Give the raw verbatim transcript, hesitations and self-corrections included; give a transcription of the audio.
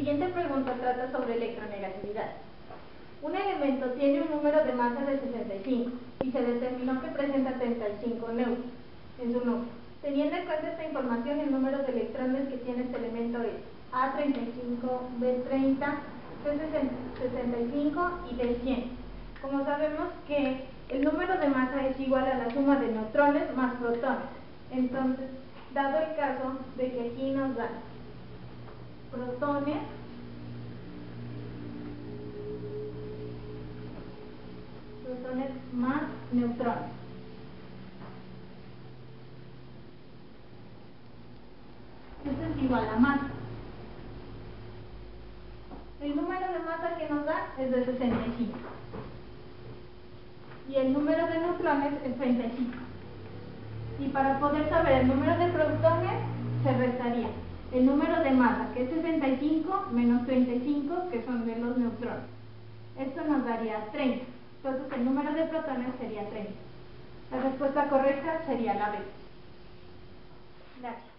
La siguiente pregunta trata sobre electronegatividad. Un elemento tiene un número de masa de sesenta y cinco y se determinó que presenta treinta y cinco neutrones en su núcleo. Teniendo en cuenta esta información, el número de electrones que tiene este elemento es A treinta y cinco, B treinta, C sesenta y cinco y D cien. Como sabemos que el número de masa es igual a la suma de neutrones más protones, entonces, dado el caso de que aquí nos dan protones protones más neutrones. Esto es igual a masa. El número de masa que nos da es de sesenta y cinco. Y el número de neutrones es treinta y cinco. Y para poder saber el número de protones, se restaría el número de masa, que es sesenta y cinco, menos treinta y cinco, que son de los neutrones. Esto nos daría treinta. Entonces el número de protones sería treinta. La respuesta correcta sería la B. Gracias.